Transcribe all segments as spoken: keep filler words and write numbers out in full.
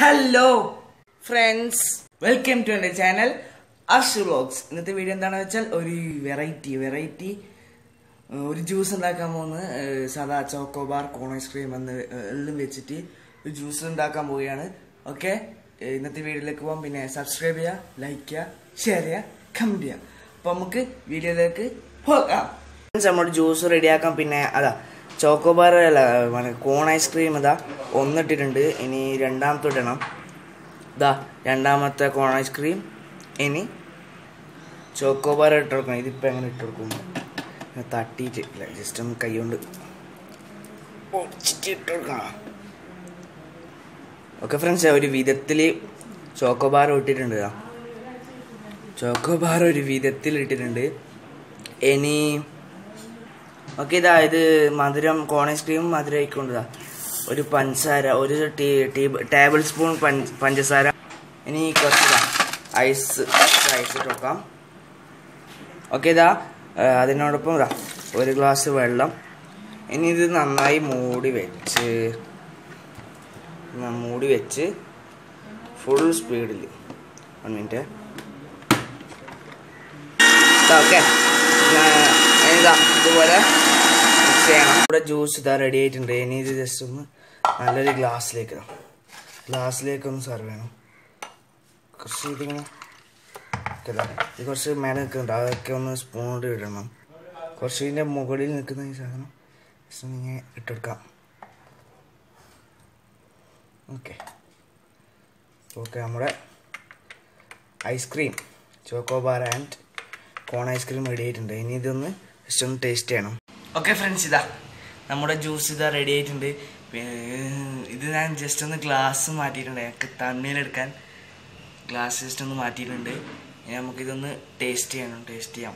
Hello friends, welcome to our channel Ash Vlogs. ഇന്നത്തെ video എന്താണെന്ന് വെച്ചാൽ ഒരു വെറൈറ്റി വെറൈറ്റി ഒരു ജ്യൂസ് ഉണ്ടാക്കാൻ പോകുന്ന സാധാ ചോക്കോബാർ കോൺ ഐസ്ക്രീം എന്ന് എല്ലാം വെച്ചിട്ട് ഒരു ജ്യൂസ് ഉണ്ടാക്കാൻ പോവുകയാണ്. ഓക്കെ, ഇന്നത്തെ വീഡിയോയിലേക്ക് പോകാം. പിന്നെ സബ്സ്ക്രൈബ് ചെയ്യുക, ലൈക്ക് ചെയ്യുക, ഷെയർ ചെയ്യുക, കമന്റ് ചെയ്യുക. അപ്പൊ നമുക്ക് വീഡിയോയിലേക്ക് പോകാം. നമ്മുടെ ജ്യൂസ് റെഡിയാക്കാം. പിന്നെ അതാ ചോക്കോബാർ അല്ല കോൺ ഐസ്ക്രീം ഇതാ ഒന്നിട്ടിട്ടുണ്ട്. ഇനി രണ്ടാമത്തെ ഇടണം. ഇതാ രണ്ടാമത്തെ കോൺ ഐസ്ക്രീം. ഇനി ചോക്കോബാർ ഇട്ട് കൊടുക്കണം. ഇതിപ്പോൾ എങ്ങനെ ഇട്ട് കൊടുക്കും? തട്ടിയിട്ട് ഇല്ല, ജസ്റ്റ് ഒന്ന് കൈ കൊണ്ട് പൊടിച്ചിട്ട് ഇട്ട് കൊടുക്കണം. ഓക്കെ ഫ്രണ്ട്സ്, ഒരു വിധത്തിൽ ചോക്കോബാർ ഇട്ടിട്ടുണ്ട്. ചോക്കോബാർ ഒരു വിധത്തിൽ ഇട്ടിട്ടുണ്ട്. ഇനി ഓക്കെ, ഇതാ ഇത് മധുരം കോൺ ഐസ്ക്രീം മധുരം ആയിക്കൊണ്ടതാ ഒരു പഞ്ചസാര, ഒരു ടീ ടീ ടേബിൾ സ്പൂൺ പഞ്ചസാര. ഇനി കുറച്ച് ഐസ് ഐസ് ഇട്ട് വെക്കാം. ഓക്കെ, ഇതാ അതിനോടൊപ്പം ഇതാ ഒരു ഗ്ലാസ് വെള്ളം. ഇനി ഇത് നന്നായി മൂടി വെച്ച് മൂടി വെച്ച് ഫുൾ സ്പീഡിൽ വൺ മിനിറ്റ്. ഓക്കെ, ഇതാ ഇതുപോലെ മിക്സ് ചെയ്യണം. ഇവിടെ ജ്യൂസ് ഇതാ റെഡി ആയിട്ടുണ്ട്. ഇനി ഇത് ജസ്റ്റ് ഒന്ന് നല്ലൊരു ഗ്ലാസ്സിലേക്ക് ഗ്ലാസ്സിലേക്ക് ഒന്ന് സെർവ് ചെയ്യണം. കുറച്ച് ഇതിങ്ങനെ ഇത് കുറച്ച് മേലെ നിൽക്കുന്നുണ്ട്, അതൊക്കെ ഒന്ന് സ്പൂൺ കൊണ്ട് ഇടണം. കുറച്ച് ഇതിൻ്റെ മുകളിൽ നിൽക്കുന്ന ഈ സാധനം ജസ്റ്റ് ഇങ്ങനെ ഇട്ടെടുക്കാം. ഓക്കെ ഓക്കെ നമ്മുടെ ice cream Chocobar and cone ice cream ready ആയിട്ടുണ്ട്. ഇനി ഇതൊന്ന് ജസ്റ്റ് ഒന്ന് ടേസ്റ്റ് ചെയ്യണം. ഓക്കെ ഫ്രണ്ട്സ്, ഇതാ നമ്മുടെ ജ്യൂസ് ഇതാ റെഡി ആയിട്ടുണ്ട്. ഇത് ഞാൻ ജസ്റ്റ് ഒന്ന് ഗ്ലാസ് മാറ്റിയിട്ടുണ്ട്. എനിക്ക് തണ്ണീരെടുക്കാൻ ഗ്ലാസ് ജസ്റ്റ് ഒന്ന് മാറ്റിയിട്ടുണ്ട്. ഇനി നമുക്കിതൊന്ന് ടേസ്റ്റ് ചെയ്യണം. ടേസ്റ്റ് ചെയ്യാം.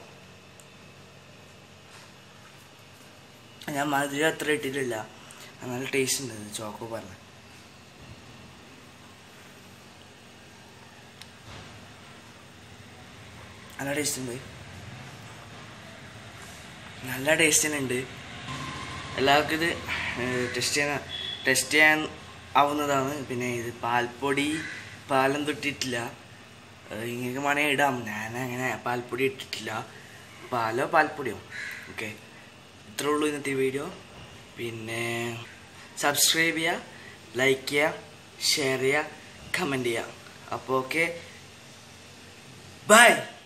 ഞാൻ മധുരം അത്ര ഇട്ടിട്ടില്ല, നല്ല ടേസ്റ്റ് ഉണ്ട് ചോക്കോബാറിന്. നല്ല ടേസ്റ്റ് ഉണ്ട്, നല്ല ടേസ്റ്റ് തന്നെ ഉണ്ട്. എല്ലാവർക്കും ഇത് ടെസ്റ്റ് ചെയ്യാൻ ടെസ്റ്റ് ചെയ്യാൻ ആവുന്നതാണ്. പിന്നെ ഇത് പാൽപ്പൊടി പാലം തൊട്ടിട്ടില്ല, ഇങ്ങനെ വേണമെങ്കിൽ ഇടാം. ഞാൻ അങ്ങനെ പാൽപ്പൊടി ഇട്ടിട്ടില്ല, പാലോ പാൽപ്പൊടിയോ. ഓക്കെ, ഇത്രേ ഉള്ളൂ ഇന്നത്തെ വീഡിയോ. പിന്നെ സബ്സ്ക്രൈബ് ചെയ്യുക, ലൈക്ക് ചെയ്യുക, ഷെയർ ചെയ്യുക, കമൻറ്റ് ചെയ്യുക. അപ്പോൾ ഓക്കെ, ബൈ.